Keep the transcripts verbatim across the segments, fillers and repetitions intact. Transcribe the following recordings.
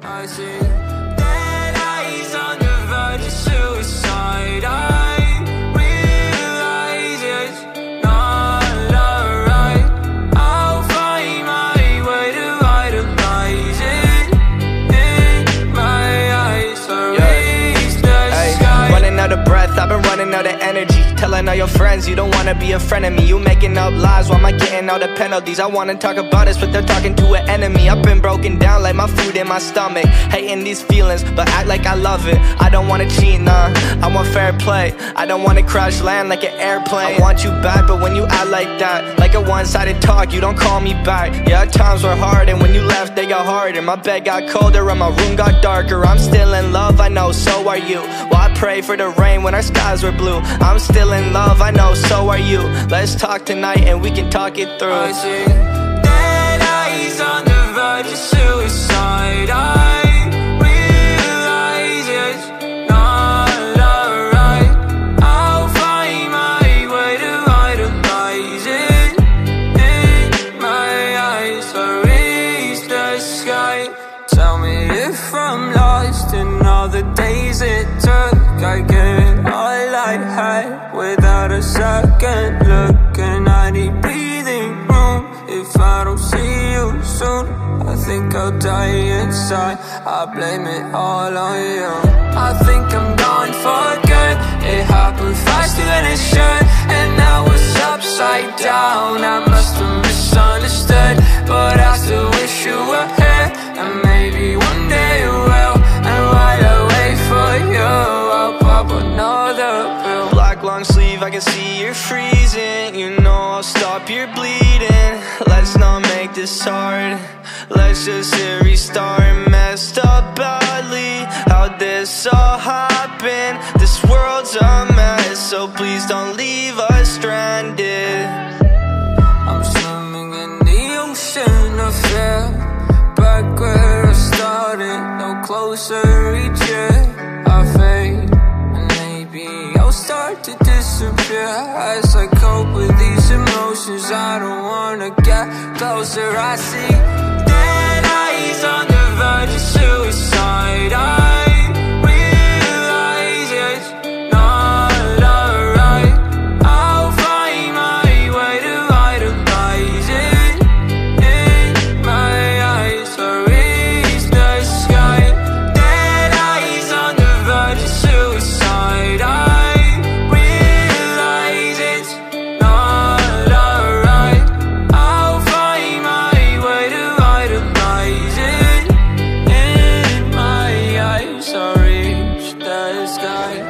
I see dead eyes on the verge of suicide. I realize it's not alright. I'll find my way to idolize it in my eyes. I reach the sky. Running out of breath, I've been running out of energy. Telling all your friends you don't wanna be a friend of me. You making up lies, why am I getting all the penalties? I wanna talk about this, but they're talking to an enemy. I've been broken down like my food in my stomach. Hating these feelings, but act like I love it. I don't wanna cheat, nah, I want fair play. I don't wanna crash land like an airplane. I want you back, but when you act like that, like a one-sided talk, you don't call me back. Yeah, times were hard, and when you left, they got harder. My bed got colder, and my room got darker. I'm still in love, I know, so are you. Well, I pray for the rain when our skies were blue. I'm still in love, I know, so are you. Let's talk tonight and we can talk it through. I see dead eyes on the verge of suicide. I realize it's not alright. I'll find my way to idolize it in my eyes. I reach the sky. Tell me if I'm lost in all the days it took. I get all I had without a second look, and I need breathing room. If I don't see you soon, I think I'll die inside. I blame it all on you. I think I'm gone for good. It happened faster than it should, and now it's upside down. I must have misunderstood, but I still wish you were here, and maybe one day you will. And while I wait for you, I'll pop another pill. Black long sleeve, I can see you're freezing. You know I'll stop your bleeding. Let's not make this hard. Let's just hit restart. Messed up badly, how'd this all happen? This world's a mess, so please don't leave us stranded. I'm swimming in the ocean of fear, back where I started, no closer reach it. I fade, and maybe I'll start to disappear as I cope with these emotions. I don't wanna get closer. I see dead eyes on the verge of suicide. I realize it's not alright. I'll find my way to idolize it in my eyes. I reach the sky. Dead eyes on the verge of suicide. I realize it's not alright. I'll find my way to idolize it in my eyes. I reach the sky.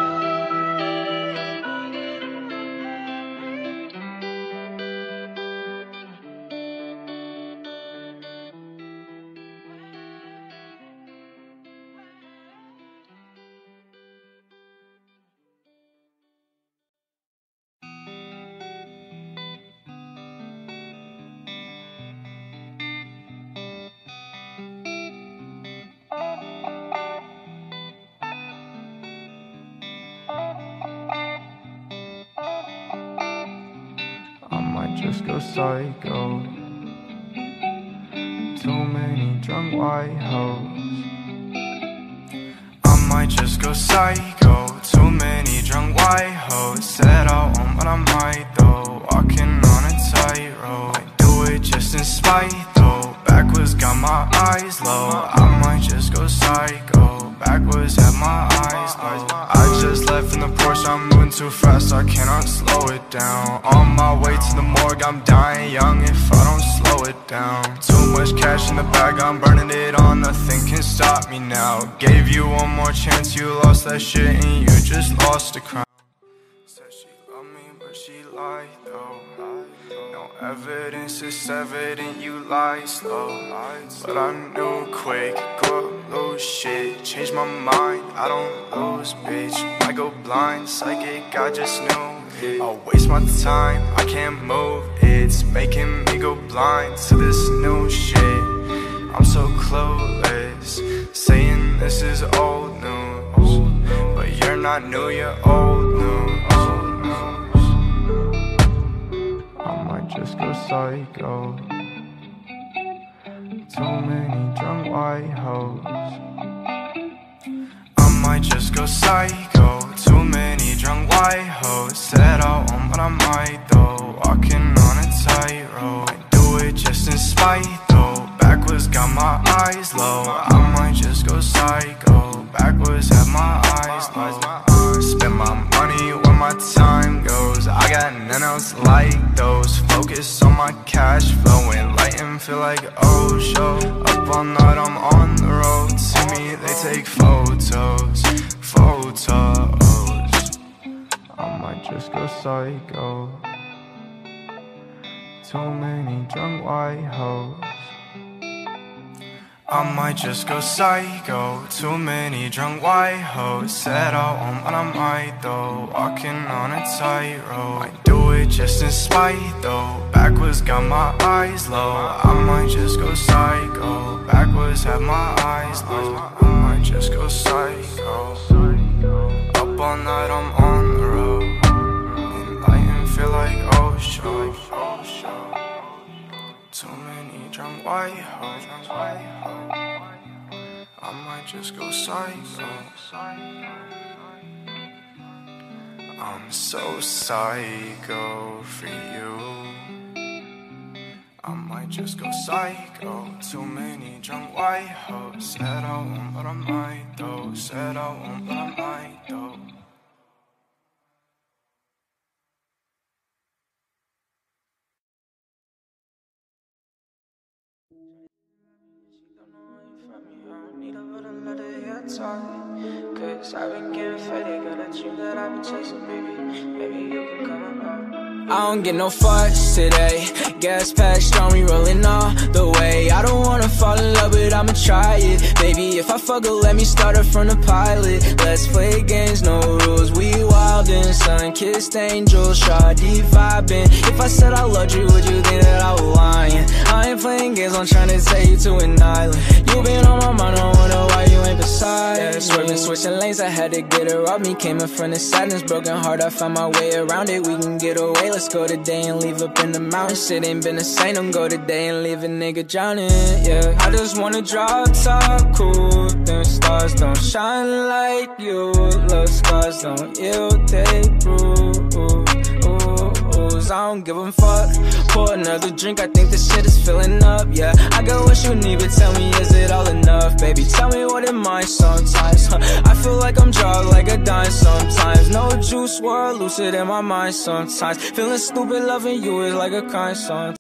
I might just go psycho. Too many drunk white hoes. I might just go psycho. Too many drunk white hoes. Said I won't, but I might though. Walking on a tightrope. I do it just in spite though. Backwards got my eyes low. I might just go psycho. Backwards have my eyes low. I just left in the Porsche, I'm moving too fast, I cannot slow it down. On my way to the morgue, I'm dying young if I don't slow it down. Too much cash in the bag, I'm burning it all, nothing can stop me now. Gave you one more chance, you lost that shit and you just lost the crown. Said she loved me, but she lied though. No evidence, it's evident you lied slow. But I knew quick, go lose shit. Change my mind, I don't lose, bitch. I go blind, psychic, I just knew it. I'll waste my time, I can't move. It's making me go blind to this new shit. I'm so clueless, saying this is old news. But you're not new, you're old news. I might just go psycho. too many drunk white hoes. I might just go psycho, too many drunk white hoes. Said I won't, but I might though. Walking on a tightrope, I do it just in spite though. Backwards got my eyes low, I might just go psycho. Backwards have my eyes low. Spend my money where my time goes. I got none else like those. Focus on my cash flow, enlightened, feel like oh show. Up all night, I'm on the road. See me, they take photos, photos. I might just go psycho. Too many drunk white hoes. I might just go psycho, too many drunk white hoes. Said I won't, but I might though. Walking on a tightrope, I do it just in spite though. Backwards got my eyes low, I might just go psycho. Backwards have my eyes low, I might just go psycho. Up all night, I'm on the road. Enlightened, feel like oh show, oh show. Too many drunk white hoes, I might just go psycho. I'm so psycho for you. I might just go psycho. Too many drunk white hoes. Said I won't, but I might though. Said I won't, but I might though. Cause I've been getting faded, got a dream that I've been chasing, baby. Maybe you can come up. I don't get no fuss today. Gas pack strong, we rolling all the way. I don't wanna fall in love, but I'ma try it. Baby, if I fuck her, let me start her from the pilot. Let's play games, no rules. We wildin', sun-kissed angels, shawty vibing. If I said I loved you, would you think that I was lying? I ain't playing games, I'm trying to take you to an island. You been on my mind, I wonder why you ain't beside me. Yeah, swerving, switching lanes, I had to get her off me. Came in front of sadness, broken heart, I found my way around it. We can get away, let's go today and leave up in the mountains. Shit ain't been the same, don't go today and leave a nigga drowning. Yeah, I just wanna drop top, cool. Them stars don't shine like you. Love scars don't yield, they bruise. I don't give a fuck. Pour another drink, I think this shit is filling up. Yeah, I got what you need, but tell me, is it all enough? Baby, tell me what am I sometimes. Huh? I feel like I'm drugged like a dime sometimes. No juice, world lucid in my mind sometimes. Feeling stupid, loving you is like a crime sometimes.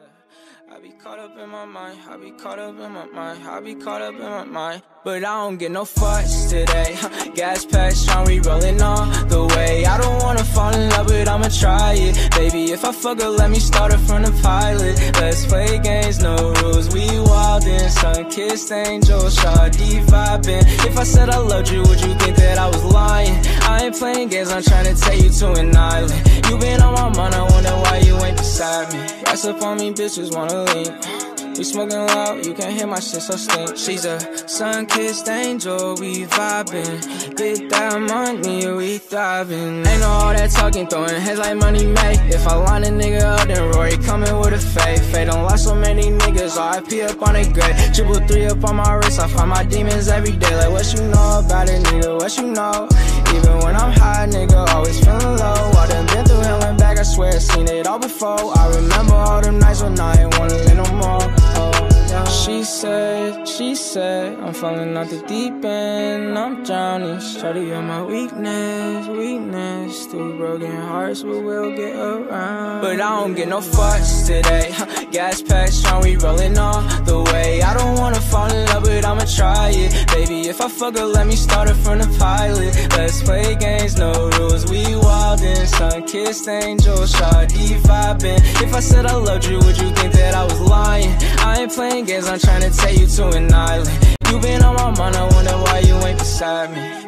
I be caught up in my mind, I be caught up in my mind, I be caught up in my mind. But I don't get no fuss today. Gas pack strong, we rolling all the way. I don't wanna fall in love, but I'ma try it. Baby, if I fuck her, let me start her from the pilot. Let's play games, no rules. We wildin', sun-kissed angels, shawty vibing. If I said I loved you, would you think that I was lying? I ain't playing games, I'm trying to take you to an island. You been on my mind, I wonder why you ain't beside me. Rise up on me, bitches wanna lean. We smoking loud, you can't hear my shit so stink. She's a sun-kissed angel, we vibing. Get that money, we thriving. Ain't no all that talking, throwing hands like money made. If I line a nigga up, then Rory coming with a fade. Fade don't lie so many niggas, R I P up on a grave. Triple three up on my wrist, I find my demons every day. Like what you know about it, nigga, what you know? Even when I'm high, nigga, always feeling low. I done been through hell and back, I swear I've seen it all before. I remember all them nights when I ain't wanna live no more. She said, she said, I'm falling out the deep end, I'm drowning. Shawty on my weakness, weakness. Two broken hearts, but we'll get around. But I don't get no fuss today. Gas pack strong, we rolling all the way. I don't wanna fall in love, but I'ma try it. Baby, if I fuck her, let me start her from the pilot. Let's play games, no rules. We wildin', sun-kissed angels, shawty vibing. If I said I loved you, would you think that I was lying? I ain't playing games, I'm trying to take you to an island. You been on my mind, I wonder why you ain't beside me.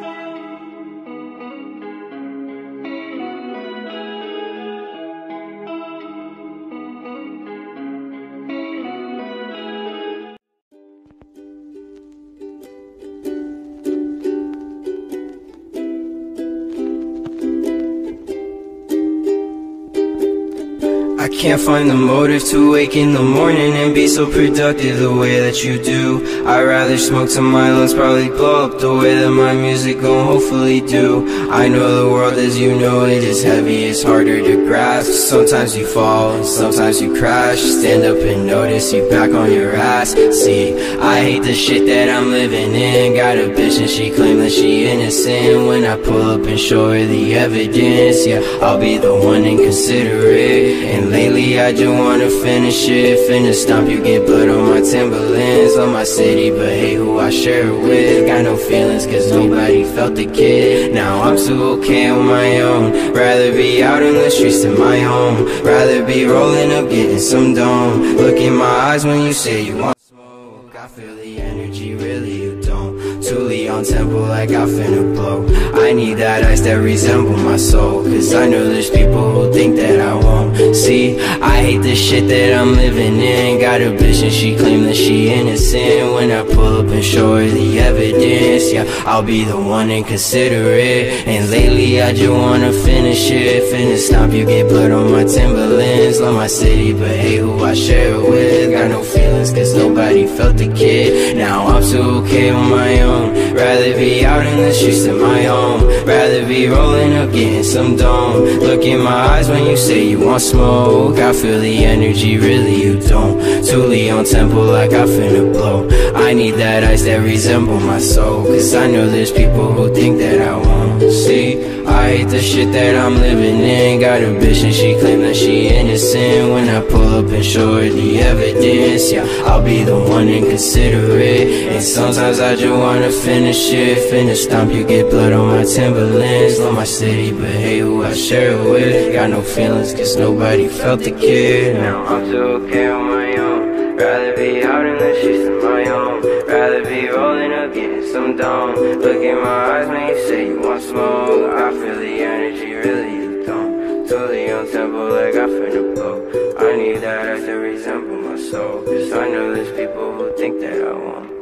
I can't find the motive to wake in the morning and be so productive the way that you do. I'd rather smoke till my lungs probably blow up the way that my music gon' hopefully do. I know the world as you know it is heavy, it's harder to grasp. Sometimes you fall and sometimes you crash. Stand up and notice you back on your ass. See, I hate the shit that I'm living in. Got a bitch and she claim that she innocent. When I pull up and show her the evidence, yeah, I'll be the one and consider it. And lately I just wanna finish it. Finna stomp, you get blood on my Timberlands. Love my city but hate who I share it with. Got no feelings cause nobody felt the kid. Now I'm too okay on my own. Rather be out in the streets than my home. Rather be rolling up getting some dome. Look in my eyes when you say you want smoke. I feel the energy, really you don't. Truly on tempo like I finna blow. I need that ice that resemble my soul, cause I know there's people who think that I won't. See, I hate the shit that I'm living in. Got a bitch and she claim that she innocent. When I pull up and show her the evidence, yeah, I'll be the one and consider it. And lately I just wanna finish it. Finna stomp, you get blood on my Timberlands. Love my city but hate who I share it with. Got no feelings cause nobody felt the kid. Now I'm too okay on my own. Rather be out in the streets than my home. Rather be rolling up getting some dome. Look in my eyes when you say you want smoke. I feel the energy, really you don't. Truly on tempo like I finna blow. I need that ice that resemble my soul, cause I know there's people who think that I won't. See, I hate the shit that I'm living in. Got a bitch and she claim that she innocent. When I pull up and show her the evidence, yeah, I'll be the one and consider it. And sometimes I just wanna finish it. Finna stomp, you get blood on my Timberlands. Love my city but hate who I share it with. Got no feelings cause nobody felt the kid. Now I'm too okay on my own. Rather be out in the streets than my home. Rather be rolling up getting some dome. Look in my eyes when you say you want smoke. I feel the energy, really you don't. Totally on tempo like I finna blow. I need that ice to resemble my soul, cause I know there's people who think that I won't.